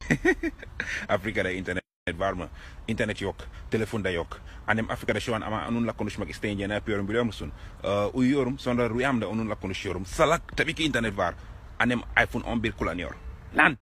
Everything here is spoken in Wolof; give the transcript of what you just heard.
Afrika da internet varma internet yok telefon da yok anem Afrika da şu an ama onun la konuşmak isteyince ne yapıyorum biliyor musun? Uyuyorum sonra rüyamda onunla konuşuyorum salak tabii ki internet var annem iPhone 11 kullanıyor lan